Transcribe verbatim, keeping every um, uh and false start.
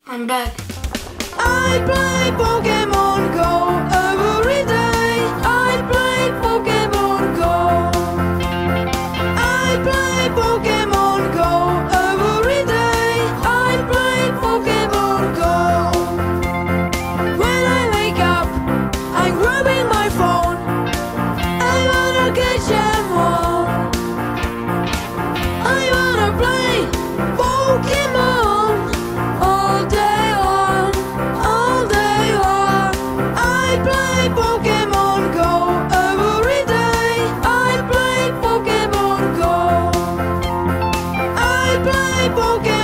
I'm back. I play Pokemon Go every day. I play Pokemon Go. I play Pokemon Go every day. I play Pokemon Go. When I wake up, I'm grabbing my phone. I wanna catch them all. I wanna play Pokemon all day long, all day long. I play Pokemon Go every day. I play Pokemon Go. I play Pokemon